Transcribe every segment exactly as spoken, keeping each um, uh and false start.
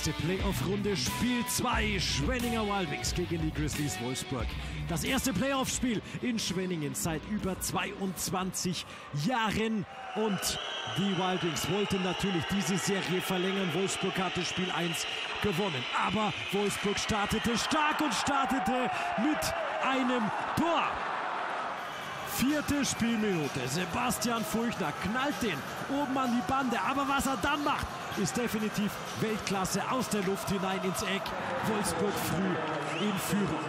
Erste Playoff-Runde, Spiel zwei, Schwenninger Wild Wings gegen die Grizzlies Wolfsburg. Das erste Playoff-Spiel in Schwenningen seit über zweiundzwanzig Jahren. Und die Wild Wings wollten natürlich diese Serie verlängern. Wolfsburg hatte Spiel eins gewonnen. Aber Wolfsburg startete stark und startete mit einem Tor. Vierte Spielminute. Sebastian Furchner knallt den oben an die Bande. Aber was er dann macht, ist definitiv Weltklasse. Aus der Luft hinein ins Eck. Wolfsburg früh in Führung.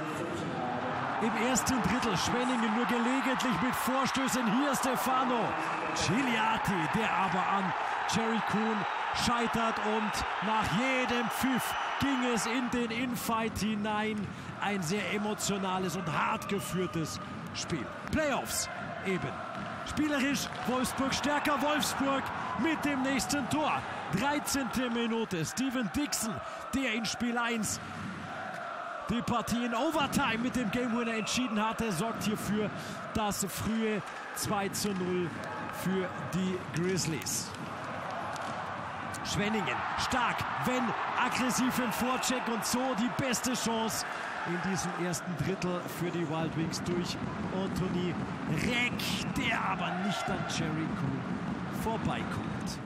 Im ersten Drittel Schwenningen nur gelegentlich mit Vorstößen. Hier Stefano Ciliati, der aber an Jerry Kuhn scheitert. Und nach jedem Pfiff ging es in den Infight hinein. Ein sehr emotionales und hart geführtes Spiel. Playoffs eben. Spielerisch Wolfsburg stärker. Wolfsburg mit dem nächsten Tor. dreizehnte Minute. Steven Dixon, der in Spiel eins die Partie in Overtime mit dem Game Winner entschieden hatte, sorgt hier für das frühe zwei zu null für die Grizzlies. Schwenningen stark, wenn aggressiv im Vorcheck und so die beste Chance in diesem ersten Drittel für die Wild Wings durch Anthony Reck, der aber nicht an Jerry Kuhn vorbeikommt.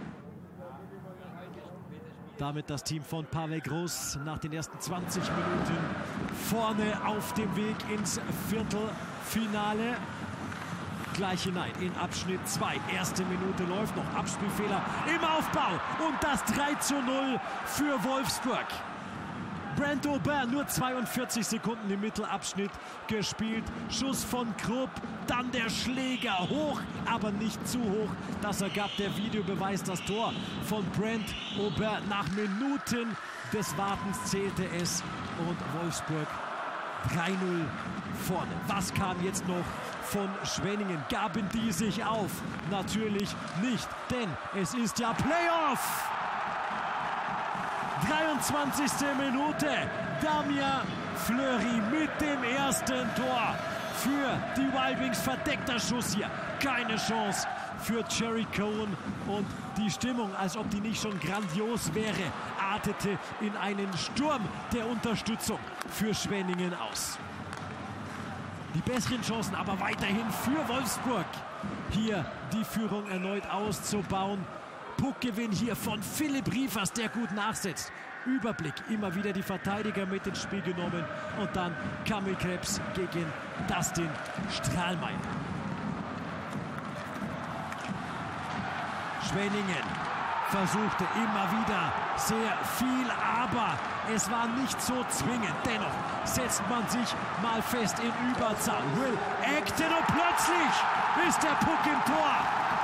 Damit das Team von Pavel Groß nach den ersten zwanzig Minuten vorne auf dem Weg ins Viertelfinale. Gleich hinein in Abschnitt zwei. Erste Minute läuft noch. Abspielfehler im Aufbau. Und das drei zu null für Wolfsburg. Brent Aubin nur zweiundvierzig Sekunden im Mittelabschnitt gespielt. Schuss von Krupp, dann der Schläger hoch, aber nicht zu hoch. Das ergab der Videobeweis. Das Tor von Brent Aubin. Nach Minuten des Wartens zählte es und Wolfsburg drei null vorne. Was kam jetzt noch von Schwenningen? Gaben die sich auf? Natürlich nicht, denn es ist ja Playoff! dreiundzwanzigste Minute. Damien Fleury mit dem ersten Tor für die Wild Wings. Verdeckter Schuss hier. Keine Chance für Jerry Cohen. Und die Stimmung, als ob die nicht schon grandios wäre, artete in einen Sturm der Unterstützung für Schwenningen aus. Die besseren Chancen aber weiterhin für Wolfsburg, hier die Führung erneut auszubauen. Puckgewinn hier von Philipp Riefers, der gut nachsetzt. Überblick, immer wieder die Verteidiger mit ins Spiel genommen. Und dann Kamil Krebs gegen Dustin Strahlmeier. Schwenningen versuchte immer wieder sehr viel, aber es war nicht so zwingend. Dennoch setzt man sich mal fest in Überzahl. Will Acton und plötzlich ist der Puck im Tor.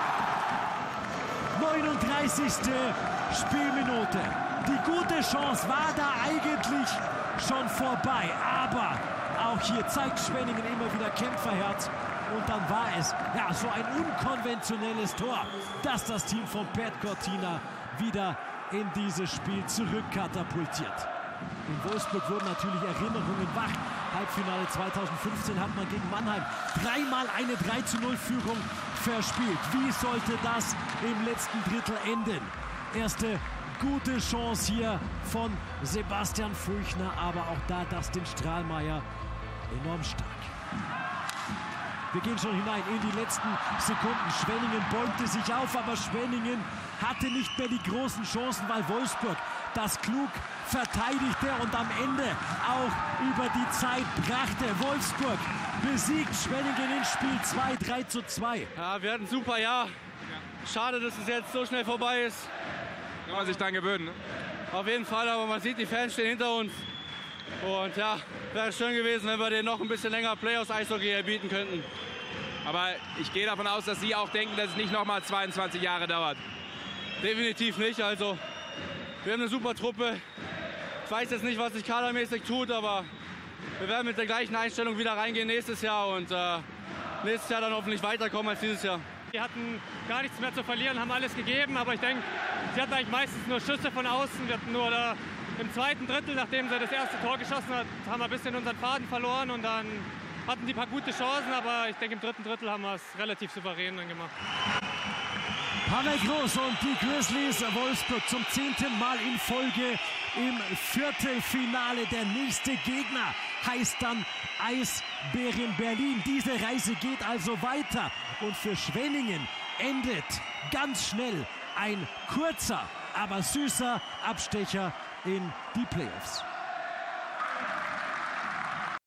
neununddreißigste Spielminute. Die gute Chance war da eigentlich schon vorbei. Aber auch hier zeigt Schwenningen immer wieder Kämpferherz. Und dann war es ja so ein unkonventionelles Tor, dass das Team von Pat Cortina wieder in dieses Spiel zurückkatapultiert. In Wolfsburg wurden natürlich Erinnerungen wach. Halbfinale zweitausendfünfzehn hat man gegen Mannheim dreimal eine drei zu null Führung verspielt. Wie sollte das im letzten Drittel enden? Erste gute Chance hier von Sebastian Furchner, aber auch da Dustin Strahlmeier enorm stark. Wir gehen schon hinein in die letzten Sekunden. Schwenningen bäumte sich auf, aber Schwenningen hatte nicht mehr die großen Chancen, weil Wolfsburg das klug verteidigte und am Ende auch über die Zeit brachte. Wolfsburg besiegt Schwenningen in Spiel zwei, drei zu zwei. Ja, wir hatten ein super Jahr. Schade, dass es jetzt so schnell vorbei ist. Kann man sich dann gewöhnen, ne? Auf jeden Fall, aber man sieht, die Fans stehen hinter uns. Und ja, wäre schön gewesen, wenn wir denen noch ein bisschen länger Playoffs-Eishockey bieten könnten. Aber ich gehe davon aus, dass Sie auch denken, dass es nicht noch mal zweiundzwanzig Jahre dauert. Definitiv nicht. Also, wir haben eine super Truppe. Ich weiß jetzt nicht, was sich kadermäßig tut, aber wir werden mit der gleichen Einstellung wieder reingehen nächstes Jahr und äh, nächstes Jahr dann hoffentlich weiterkommen als dieses Jahr. Wir hatten gar nichts mehr zu verlieren, haben alles gegeben, aber ich denke, sie hatten eigentlich meistens nur Schüsse von außen. Wir hatten nur da im zweiten Drittel, nachdem sie das erste Tor geschossen hat, haben wir ein bisschen unseren Faden verloren und dann hatten die ein paar gute Chancen, aber ich denke, im dritten Drittel haben wir es relativ souverän dann gemacht. Pavel Groß und die Grizzlies Wolfsburg zum zehnten Mal in Folge im Viertelfinale. Der nächste Gegner heißt dann Eisbären Berlin. Diese Reise geht also weiter und für Schwenningen endet ganz schnell ein kurzer, aber süßer Abstecher in die Playoffs.